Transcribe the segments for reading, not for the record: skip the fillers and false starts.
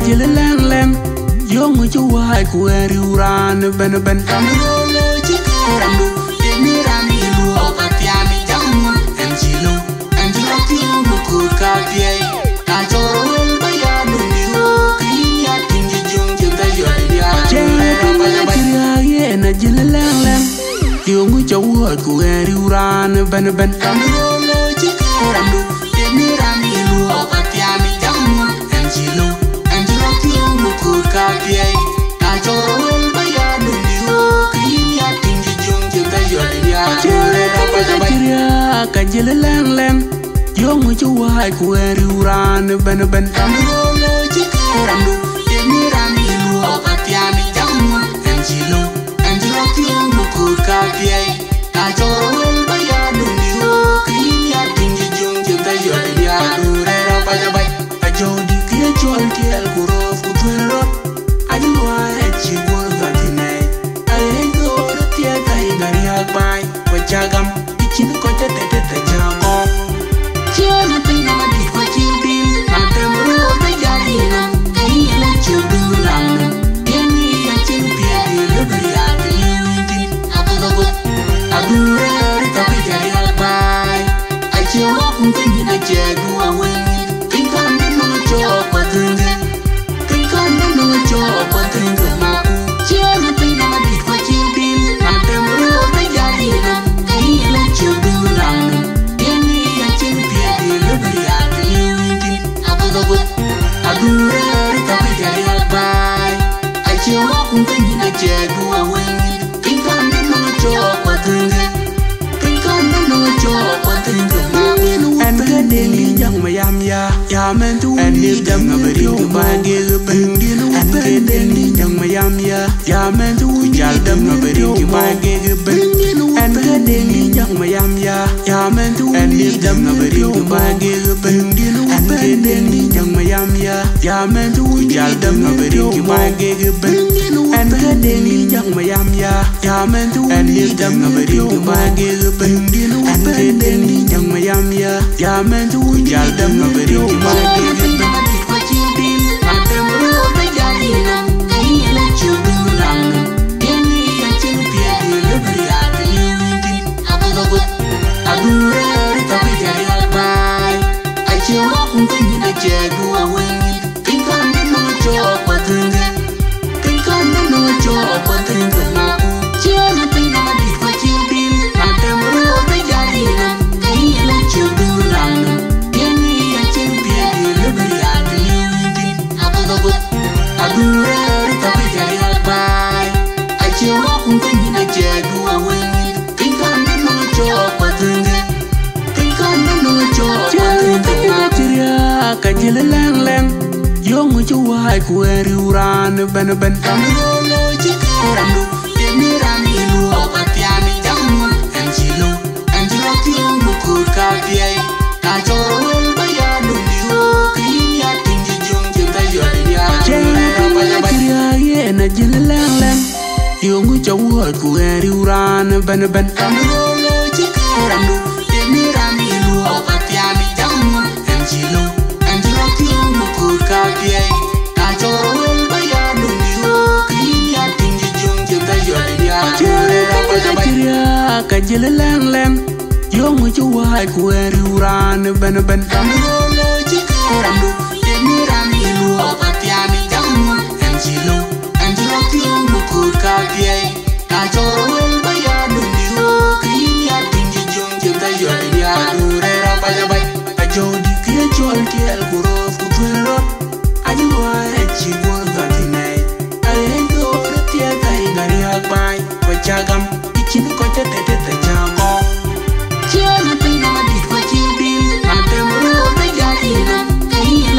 jile lang lang Yong chu wai ku eri uran ben ben Amrolo chikarandu Emirani lu Okatiani jamu Enjilo Enjilo tiyo mukur kapiai Kachorol bayanu niyo Kiya tingi jung jenta yodia Jaya na jile lang lang Yong chu wai ku eri uran ben ben Amrolo chikarandu Emirani lu Okatiani jamu Enjilo Enjilo tiyo mukur kapiai Kachorol bayanu niyo Kiya tingi jung jenta yodia Jaya kajile lang lang Yong chu wai ku eri uran ben ben Amrolo chikarandu Emirani lu Okatiani jamu Enjilo Enjilo tiyo mukur kapiai Kachorol bayanu niyo Kiya tingi jung jenta yodia Durera pajabai Ajodi kia chol tiel kurof kutwerot Ajuwa echi wolgatinai Ayengo rutia kai gariak bai Wachagam Ichin kocha tete tajako Chiana pina madit kwa childin Atem rote jarina Kaya la childulang Yeni achin pia di lubri ati liwintin Agudogot Agure rita pi gariak bai Achiwa kumpenyin achedu awenin Kinkan no chok patunga Kinkan no chok patunga maku Chiana pina madit kwa childin Atem rote jarina Kaya la childulang Yeni achin pia di lubri ati liwintin Agudogot Agure rita pi gariak bai Achiwa kumpenyin achedu awenin Kinkan no chok patunga Kinkan no chok patunga maku And good daily young Mayamyar Yaman to and if them a very good bag and good daily young Mayamyar Yaman to yell them a very good bag and good daily young Mayamyar Yaman to and if them a very good bag and good daily young Mayamyar Yaman to yell them a very good bag and good daily young Mayamyar Yaman to and if them a very good bag and good daily young Mayamyar Yaman to yell them a very good bag Atem rote jarina Kaya la childulang Yeni achin pia di lubri ati liwintin Agudogot Agure rita pi gariak bai Achiwa kumpenyin achedu awenin Kinkan no chok patunga Kinkan no chok patunga maku Chiana pina madit kwa childin Atem rote jarina Kaya la childulang Yeni achin pia di lubri ati liwintin Agudogot Agure rita pi gariak bai Achiwa kumpenyin achedu awenin Kinkan no chok patunga Kinkan no chok patunga Kajile lang lang Yong chu wai ku eri uran ben ben Amrolo chikarandu Emirani lu Okatiani jamu Enjilo Enjilo tiyo mukur kapiai Kachorol bayanu niyo Kiya tingi jung jenta yodia Jaya na jile lang lang Yong chu wai ku eri uran ben ben Amrolo chikarandu Emirani lu Okatiani jamu Enjilo Enjilo tiyo mukur kapiai Kachorol bayanu niyo Kiya tingi jung jenta yodia Kajile lang lang Yong chu wai ku eri uran ben ben Amrolo chikarandu Emirani lu Okatiani jamu Enjilo Enjilo tiyo mukur kapiai Kachorol bayanu niyo Kiya tingi jung jenta yodia Durera pajabai Ajodi kia chol tiel kurof kutwerot Ajuwa echi wolgatinai Ayengo rutia kai gariak bai Wachagam Ichin kocha tete tajako Chiana pina madit kwa childin Atem rote jarina Kaya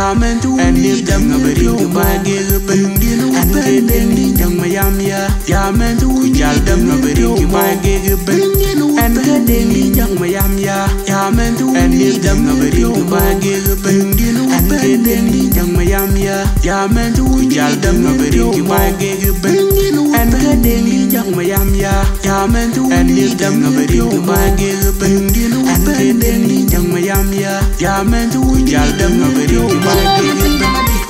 Yamentu and if them nobody to my gig and getting young Mayamyar. Yamentu yell them nobody to my gig and getting young Mayamyar. Yamentu and if them nobody to my gig and getting young Mayamyar. Yamentu yell them nobody to my gig and getting young Mayamyar. Yamentu and if them nobody to my gig and getting young Mayamyar. Yamentu yell them nobody to my gig.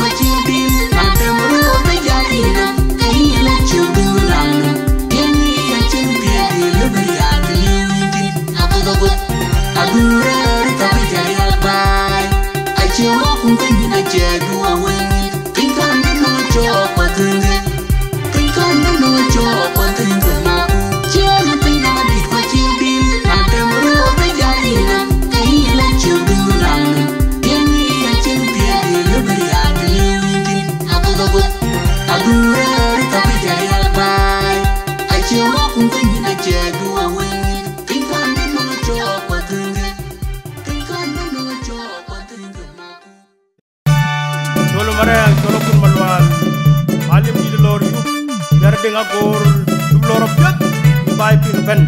Mareng, Chol pun Mawan, Malim di lor Wieu, biar dengan Akol, lor Wieu, by Pin.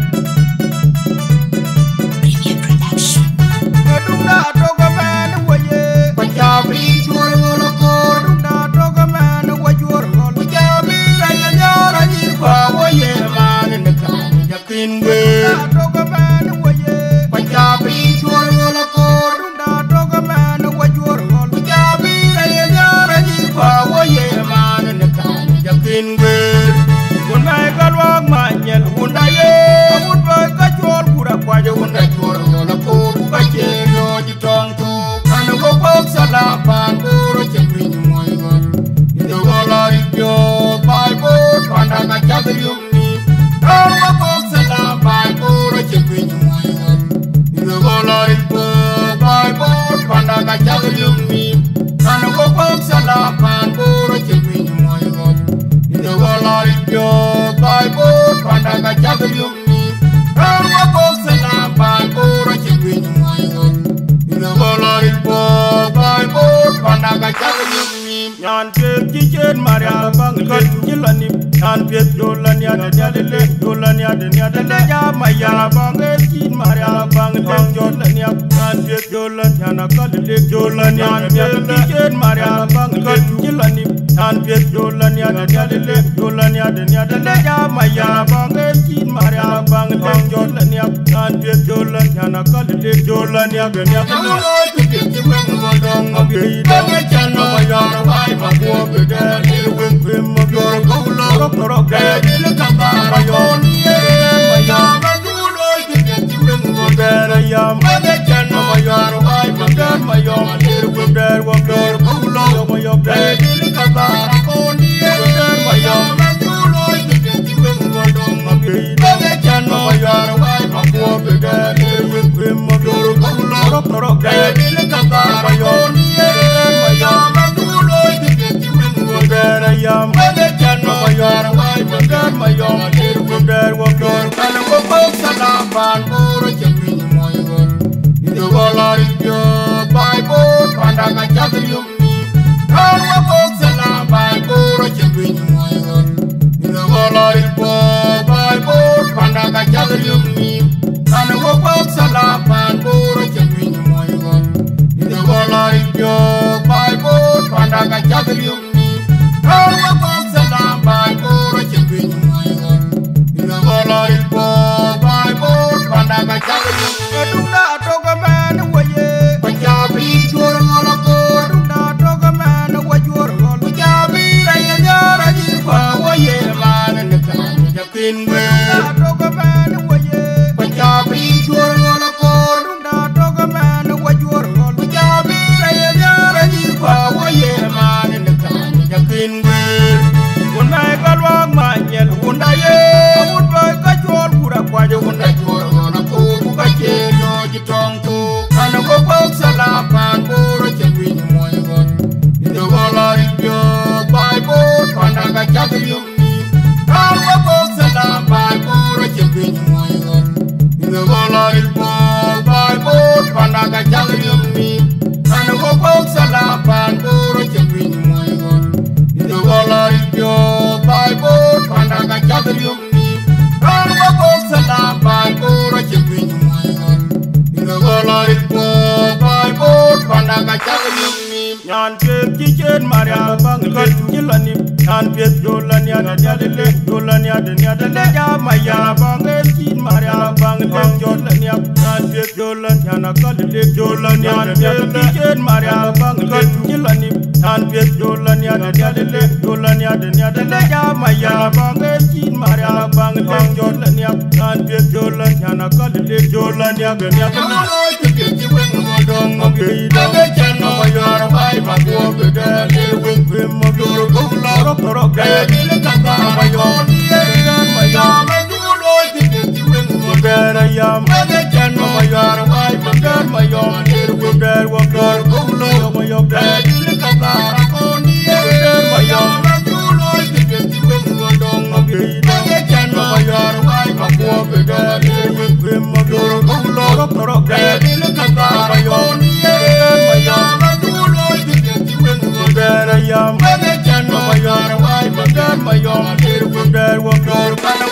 Dunda toga man waye, Punjabi chur golokor. Dunda toga man wajur gol. Punjabi saya nyara jirwa waye man nekan yakin we. Dunda toga man waye, Punjabi chur golokor. Dunda toga man wajur gol. Punjabi saya nyara jirwa waye man nekan yakin we. Undai kalwang manyel undaye, undai kacol pura kwaje undai chur golokor kaje. Jitong tu, anu gopok salapan puro cekring moygon. Itu golari jo, Bible pandang kacang yumni. Anu gopok salapan puro cekring moygon. Itu golari jo, Bible pandang kacang yumni. Anu gopok salapan puro cekring moygon. Itu golari jo, Bible pandang kacang yumni. Anu gopok salapan puro cekring moygon. Nyan pek cijen Maria bangkat jilani Nyan pek dolan ya dadale dolan ya dadale Maya bangkat cin Maria bangkat dolan ya Nyan pek dolan ya nakale dolan ya pek cijen Maria bangkat jilani Nyan pek dolan ya dadale dolan ya dadale Maya bangkat cin Maria bangkat dolan ya Nyan pek dolan ya nakale dolan ya Makuach beda ilweng pem Mapior golok norok dad ilekam bayon mayam adulul kiteng beda yam magejan mayor wai magan mayom ilweng dad wabdor golok mayom dad ilekam bayon mayam adulul kiteng bodong magejan mayor wai Makuach beda ilweng pem Mapior golok norok dad ilekam bayon mayam Yam, Agatyar Mayor, why Magan Mayom, Irwin Dad Wabdor, and a Wabok Salapan, or a Chapin Moygon. In the Walari, Bible, Pandaka Chapin, and Wabok Salapan, or a Chapin Moygon. In the Walari, Bible, Pandaka Chapin, and a Wabok Salapan, or a Chapin Moygon. In the Walari, Bible, Pandaka Chapin. All the folks are down by poor chipping moygon. In the Walari Bible, Pandaka Chapin. Dunda toga man waye, Punjabi chur golokor. Dunda toga man wajur gol. Punjabi saya nyara jirwa waye man nekan yakin we. Dunda toga man waye, Punjabi chur golokor. Dunda toga man wajur gol. Punjabi saya nyara jirwa waye man nekan yakin we. Undai kalwang manyel undaye, undai kacol pura kwaje undai chur golokor kaje jitong tu. Anu gopok salapan puro cekring moygon. Itu golari jo, Bible pandang kacang yumni. Anu gopok salapan puro cekring moygon. Itu golari jo, Bible pandang kacang yumni. Anu gopok salapan Pijen Maria Bangal Yilani and Piet Jolania Yadele Jolania Yadele Maya Bangal Maria Bangal Jolania and Piet Jolania Kalile Jolania Pijen Maria Bangal Yilani and Piet Jolania Yadele Jolania Yadele Maya Bangal Maria Bangal Jolania and Piet Jolania Kalile Jolania Mayom,